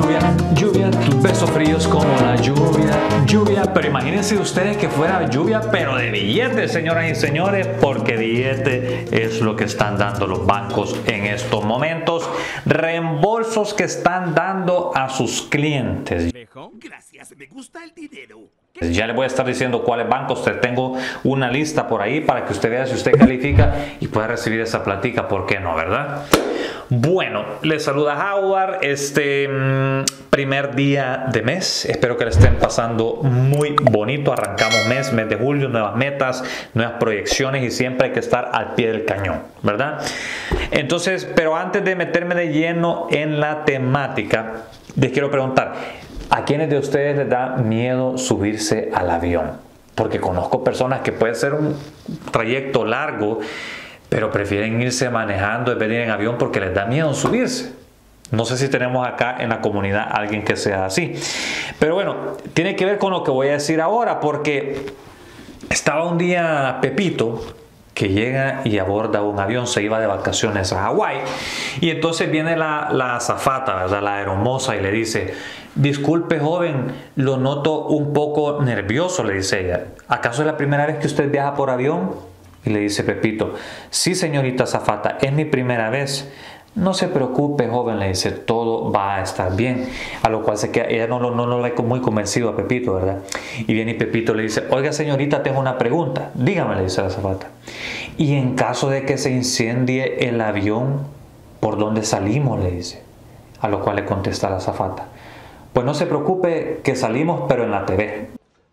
lluvia, tus besos fríos como la lluvia. Pero imagínense ustedes que fuera lluvia, pero de billetes, señoras y señores, porque billete es lo que están dando los bancos en estos momentos. Reembolsos que están dando a sus clientes. Gracias, me gusta el dinero. Ya le voy a estar diciendo cuáles bancos. Tengo una lista por ahí para que usted vea si usted califica y pueda recibir esa platica. ¿Por qué no, verdad? Bueno, les saluda Howard. Primer día de mes. Espero que le estén pasando muy bonito. Arrancamos mes de julio, nuevas metas, nuevas proyecciones y siempre hay que estar al pie del cañón, ¿verdad? Entonces, pero antes de meterme de lleno en la temática, les quiero preguntar, ¿a quiénes de ustedes les da miedo subirse al avión? Porque conozco personas que puede ser un trayecto largo, pero prefieren irse manejando en vez de ir en avión porque les da miedo subirse. No sé si tenemos acá en la comunidad alguien que sea así. Pero bueno, tiene que ver con lo que voy a decir ahora, porque estaba un día Pepito que llega y aborda un avión, se iba de vacaciones a Hawái, y entonces viene la azafata, ¿verdad? La aeromoza, y le dice: disculpe, joven, lo noto un poco nervioso, le dice ella. ¿Acaso es la primera vez que usted viaja por avión? Y le dice Pepito: sí, señorita azafata, es mi primera vez. No se preocupe, joven, le dice, todo va a estar bien. A lo cual se queda, ella no lo ve muy convencido a Pepito, ¿verdad? Y viene y Pepito le dice: oiga, señorita, tengo una pregunta. Dígame, le dice la azafata. Y en caso de que se incendie el avión, ¿por dónde salimos?, le dice. A lo cual le contesta la azafata: pues no se preocupe, que salimos, pero en la TV.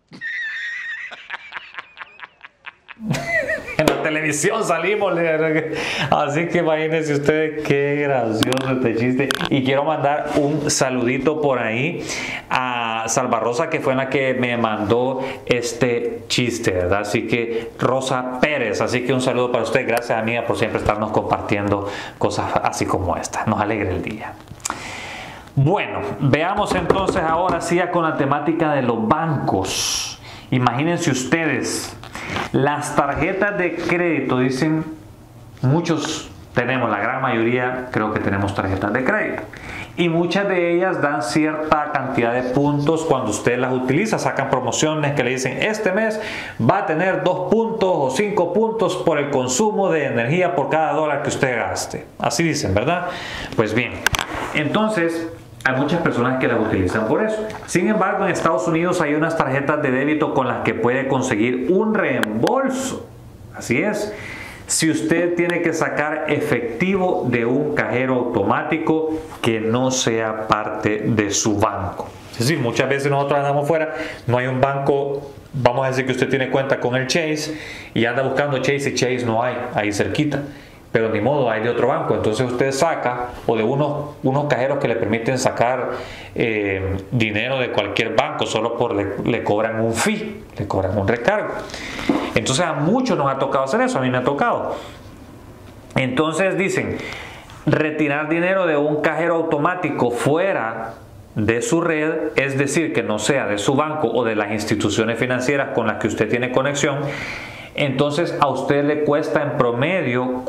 En la televisión salimos. Así que imagínense ustedes qué gracioso este chiste. Y quiero mandar un saludito por ahí a Salva Rosa, que fue la que me mandó este chiste, ¿verdad? Así que Rosa Pérez, así que un saludo para usted. Gracias, amiga, por siempre estarnos compartiendo cosas así como esta. Nos alegra el día. Bueno, veamos entonces ahora sí con la temática de los bancos. Imagínense ustedes, las tarjetas de crédito, dicen, muchos tenemos, la gran mayoría creo que tenemos tarjetas de crédito. Y muchas de ellas dan cierta cantidad de puntos cuando usted las utiliza. Sacan promociones que le dicen: este mes va a tener 2 puntos o 5 puntos por el consumo de energía por cada dólar que usted gaste. Así dicen, ¿verdad? Pues bien, entonces hay muchas personas que las utilizan por eso. Sin embargo, en Estados Unidos hay unas tarjetas de débito con las que puede conseguir un reembolso. Así es. Si usted tiene que sacar efectivo de un cajero automático que no sea parte de su banco. Es decir, muchas veces nosotros andamos fuera, no hay un banco, vamos a decir que usted tiene cuenta con el Chase y anda buscando Chase y Chase no hay ahí cerquita. Pero ni modo, hay de otro banco. Entonces usted saca, o de unos cajeros que le permiten sacar dinero de cualquier banco, solo le cobran un fee, le cobran un recargo. Entonces a muchos nos ha tocado hacer eso, a mí me ha tocado. Entonces dicen: retirar dinero de un cajero automático fuera de su red, es decir, que no sea de su banco o de las instituciones financieras con las que usted tiene conexión. Entonces a usted le cuesta en promedio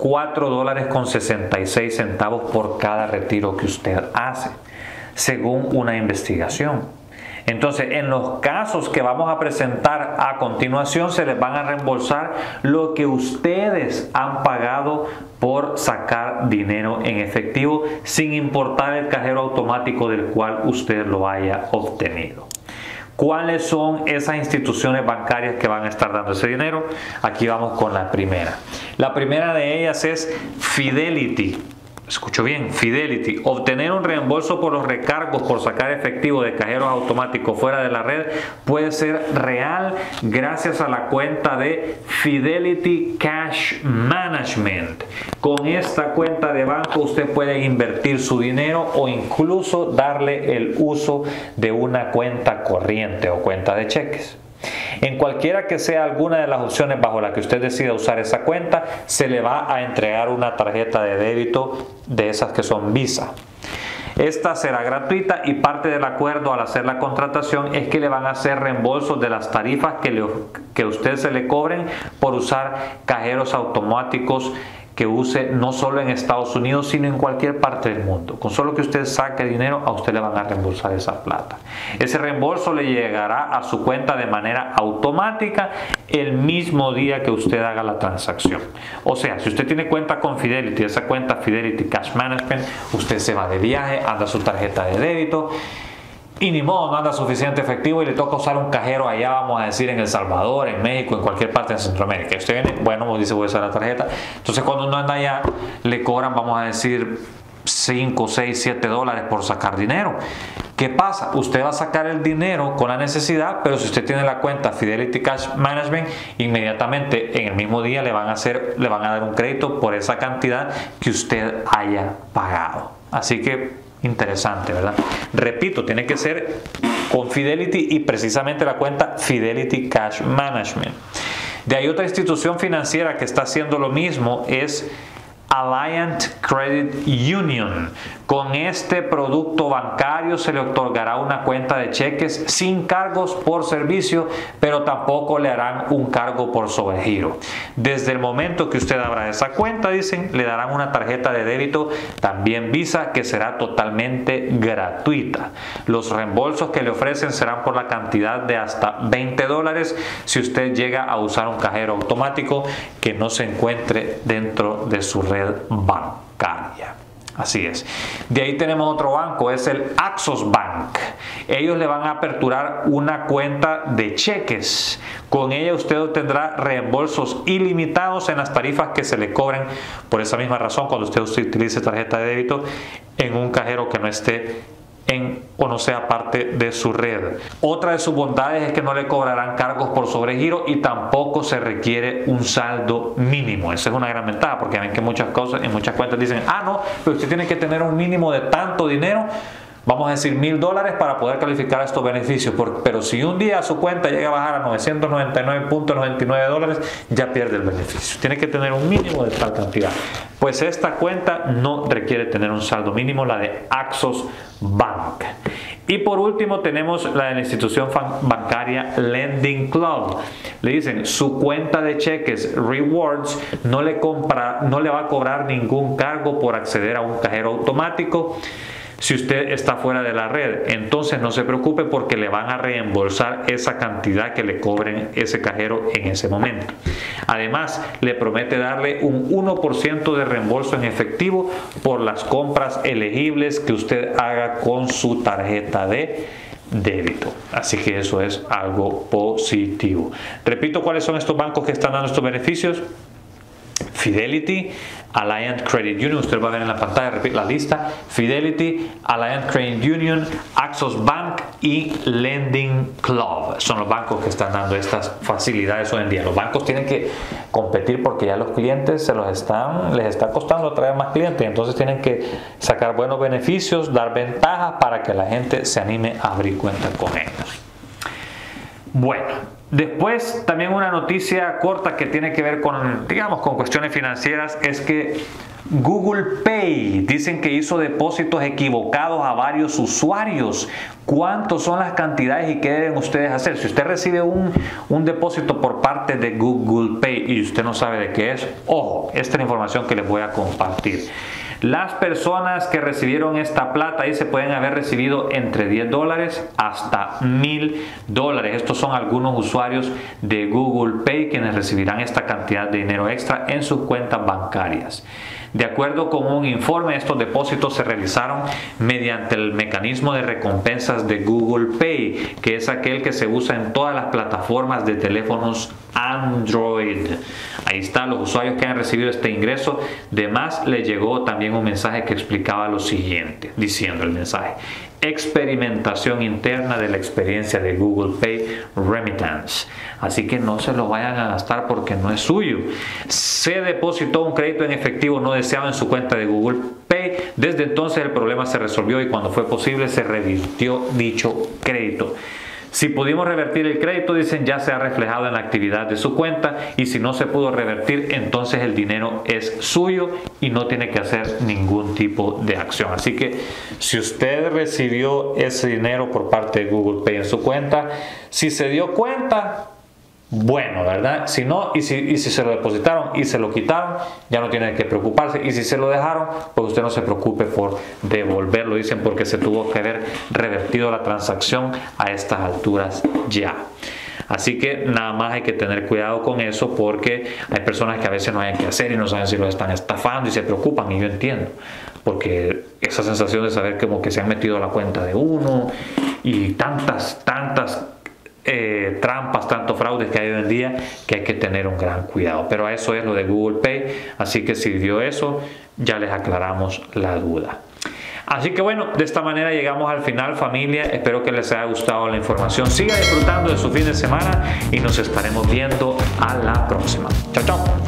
$4.66 por cada retiro que usted hace, según una investigación. Entonces, en los casos que vamos a presentar a continuación, se les van a reembolsar lo que ustedes han pagado por sacar dinero en efectivo, sin importar el cajero automático del cual usted lo haya obtenido. ¿Cuáles son esas instituciones bancarias que van a estar dando ese dinero? Aquí vamos con la primera. La primera de ellas es Fidelity. Escucho bien, Fidelity. Obtener un reembolso por los recargos por sacar efectivo de cajeros automáticos fuera de la red puede ser real gracias a la cuenta de Fidelity Cash Management. Con esta cuenta de banco usted puede invertir su dinero o incluso darle el uso de una cuenta corriente o cuenta de cheques. En cualquiera que sea alguna de las opciones bajo la que usted decida usar esa cuenta, se le va a entregar una tarjeta de débito de esas que son Visa. Esta será gratuita y parte del acuerdo al hacer la contratación es que le van a hacer reembolsos de las tarifas que a usted se le cobren por usar cajeros automáticos que use no solo en Estados Unidos, sino en cualquier parte del mundo. Con solo que usted saque dinero, a usted le van a reembolsar esa plata. Ese reembolso le llegará a su cuenta de manera automática el mismo día que usted haga la transacción. O sea, si usted tiene cuenta con Fidelity, esa cuenta Fidelity Cash Management, usted se va de viaje, anda su tarjeta de débito y ni modo, no anda suficiente efectivo y le toca usar un cajero allá, vamos a decir, en El Salvador, en México, en cualquier parte de Centroamérica. Usted viene, bueno, dice voy a usar la tarjeta. Entonces cuando uno anda allá, le cobran, vamos a decir, 5, 6, 7 dólares por sacar dinero. ¿Qué pasa? Usted va a sacar el dinero con la necesidad, pero si usted tiene la cuenta Fidelity Cash Management, inmediatamente en el mismo día le van a dar un crédito por esa cantidad que usted haya pagado. Así que interesante, ¿verdad? Repito, tiene que ser con Fidelity y precisamente la cuenta Fidelity Cash Management. De ahí otra institución financiera que está haciendo lo mismo es Alliant Credit Union. Con este producto bancario se le otorgará una cuenta de cheques sin cargos por servicio, pero tampoco le harán un cargo por sobregiro. Desde el momento que usted abra esa cuenta, dicen, le darán una tarjeta de débito, también Visa, que será totalmente gratuita. Los reembolsos que le ofrecen serán por la cantidad de hasta 20 dólares si usted llega a usar un cajero automático que no se encuentre dentro de su red bancaria. Así es. De ahí tenemos otro banco, es el Axos Bank. Ellos le van a aperturar una cuenta de cheques. Con ella usted obtendrá reembolsos ilimitados en las tarifas que se le cobren. Por esa misma razón, cuando usted utilice tarjeta de débito en un cajero que no esté o no sea parte de su red. Otra de sus bondades es que no le cobrarán cargos por sobregiro y tampoco se requiere un saldo mínimo. Esa es una gran ventaja, porque ven que muchas cuentas dicen, no, pero usted tiene que tener un mínimo de tanto dinero, vamos a decir $1,000 para poder calificar estos beneficios, pero si un día su cuenta llega a bajar a $999.99, ya pierde el beneficio. Tiene que tener un mínimo de tal cantidad. Pues esta cuenta no requiere tener un saldo mínimo, la de Axos Bank. Y por último tenemos la de la institución bancaria Lending Club. Le dicen, su cuenta de cheques Rewards no le va a cobrar ningún cargo por acceder a un cajero automático si usted está fuera de la red. Entonces no se preocupe, porque le van a reembolsar esa cantidad que le cobren ese cajero en ese momento. Además, le promete darle un 1% de reembolso en efectivo por las compras elegibles que usted haga con su tarjeta de débito. Así que eso es algo positivo. Repito, ¿cuáles son estos bancos que están dando estos beneficios? Fidelity, Alliant Credit Union, usted va a ver en la pantalla, repito la lista: Fidelity, Alliant Credit Union, Axos Bank y Lending Club. Son los bancos que están dando estas facilidades hoy en día. Los bancos tienen que competir porque ya los clientes les está costando traer más clientes, entonces tienen que sacar buenos beneficios, dar ventajas para que la gente se anime a abrir cuenta con ellos. Bueno, después también una noticia corta que tiene que ver con cuestiones financieras, es que Google Pay dicen que hizo depósitos equivocados a varios usuarios. ¿Cuántos son las cantidades y qué deben ustedes hacer? Si usted recibe un depósito por parte de Google Pay y usted no sabe de qué es, ojo, esta es la información que les voy a compartir. Las personas que recibieron esta plata ahí se pueden haber recibido entre $10 hasta $1,000. Estos son algunos usuarios de Google Pay quienes recibirán esta cantidad de dinero extra en sus cuentas bancarias. De acuerdo con un informe, estos depósitos se realizaron mediante el mecanismo de recompensas de Google Pay, que es aquel que se usa en todas las plataformas de teléfonos Android. Ahí está, los usuarios que han recibido este ingreso. De más, les llegó también un mensaje que explicaba lo siguiente, diciendo el mensaje: experimentación interna de la experiencia de Google Pay Remittance. Así que no se lo vayan a gastar porque no es suyo. Se depositó un crédito en efectivo no deseado en su cuenta de Google Pay. Desde entonces el problema se resolvió y cuando fue posible se revirtió dicho crédito. Si pudimos revertir el crédito, dicen, ya se ha reflejado en la actividad de su cuenta, y si no se pudo revertir, entonces el dinero es suyo y no tiene que hacer ningún tipo de acción. Así que si usted recibió ese dinero por parte de Google Pay en su cuenta, si se dio cuenta, bueno, ¿verdad? Si no, y si se lo depositaron y se lo quitaron, ya no tiene que preocuparse. Y si se lo dejaron, pues usted no se preocupe por devolverlo, dicen, porque se tuvo que haber revertido la transacción a estas alturas ya. Así que nada más hay que tener cuidado con eso, porque hay personas que a veces no hayan que hacer y no saben si los están estafando y se preocupan, y yo entiendo, porque esa sensación de saber como que se han metido a la cuenta de uno y tantas trampas, tantos fraudes que hay hoy en día, que hay que tener un gran cuidado. Pero a eso es lo de Google Pay, así que si dio eso, ya les aclaramos la duda. Así que bueno, de esta manera llegamos al final, familia. Espero que les haya gustado la información. Siga disfrutando de su fin de semana y nos estaremos viendo a la próxima. Chao, chao.